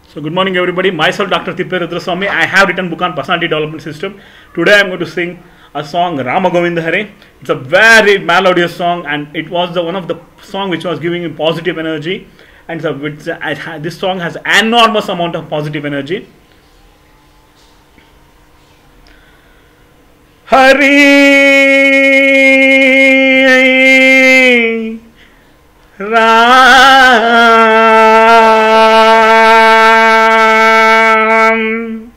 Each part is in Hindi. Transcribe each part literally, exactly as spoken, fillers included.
So good morning everybody, myself Doctor Thipperudraswamy. I have written book on personality development system. Today I am going to sing a song Rama Govinda. It's a very melodious song and it was the one of the song which was giving me positive energy, and so it's a, it's, this song has enormous amount of positive energy. Hari Ram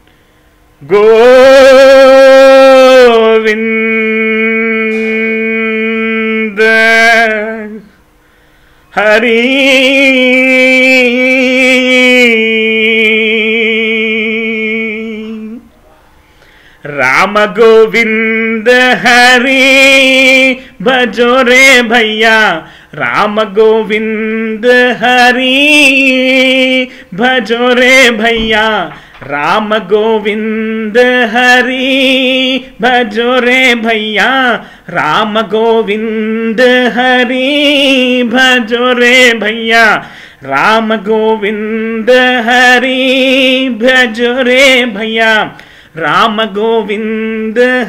Govinda Hari Rama Govinda Hari bhajo re bhaiya, Rama Govinda Hari bhajo re bhaiya, Rama Govinda Hari bhajo re bhaiya, Rama Govinda Hari bhajo re bhaiya, Rama Govinda Hari bhajo re bhaiya, Rama Govinda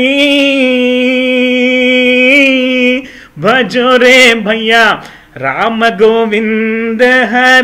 Hari bhajo re bhaiya, Rama Govinda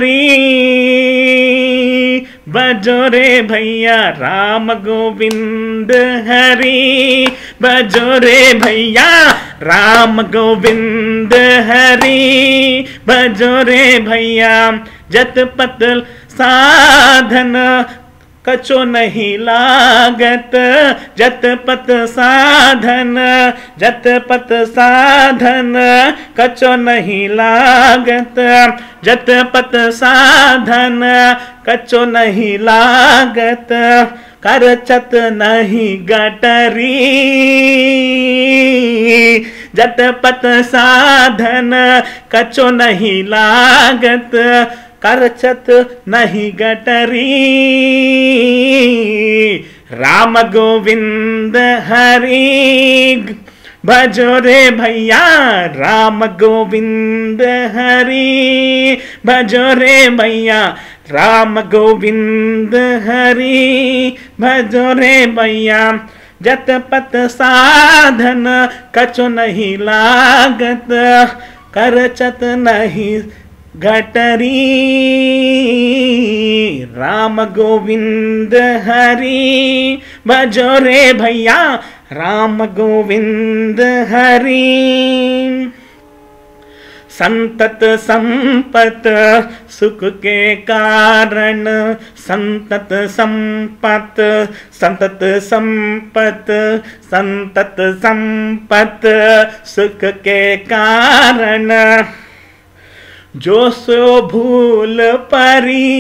Hari bhajo re bhaiya, Rama Govinda Hari bhajo re bhaiya, Rama Govinda Hari bhajo re bhaiya. जत पत साधन कछो नहीं लागत, जत पत साधन जत पत साधन कछो नहीं लागत, जत पत साधन कछो नहीं लागत, करचत नहीं गटरी, जत पत साधन कछो नहीं लागत, करचत नहीं गटरी, राम गोविंद हरि भजो रे भैया, राम गोविंद हरि भजो रे भैया, राम गोविंद हरि भजो रे भैया। जत पत साधन कछो नहीं लागत, करचत नहीं गटरी, राम गोविंद हरि भजो रे भैया, राम गोविंद हरि। संतत संपत सुख के कारण, संतत संपत संतत संपत संतत संपत सुख के कारण, जो सो भूल परी,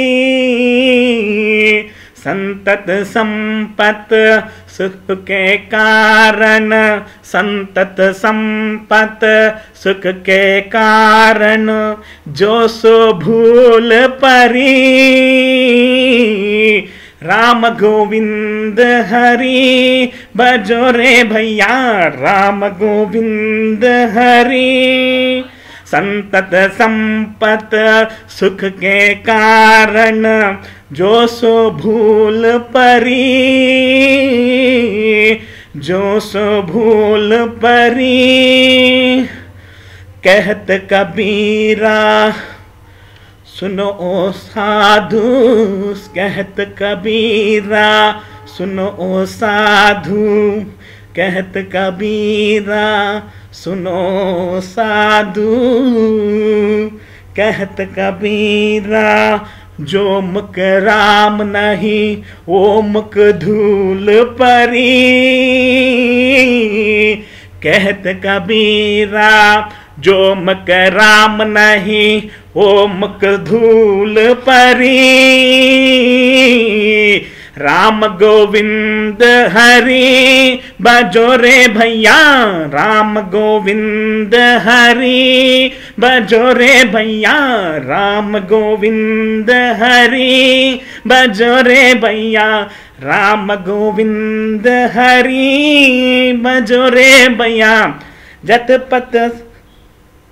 संतत संपत सुख के कारण, संतत संपत सुख के कारण, जो सो भूल परी, राम गोविंद हरि भजो रे भैया, राम गोविंद हरि। संतत संपत सुख के कारण, जो सो भूल परी, जो सो भूल परी। कहत कबीरा सुनो ओ साधु, कहत कबीरा सुनो ओ साधु, कहत कबीरा सुनो साधु, कहत कबीरा जो मुख राम नहीं वो मुख धूल परी, कहत कबीरा जो मुख राम नहीं वो मुख धूल परी, राम गोविंद हरि भजो रे भैया, राम गोविंद हरि भजो रे भैया, राम गोविंद हरि भजो रे भैया, राम गोविंद हरि भजो रे भैया। जत पत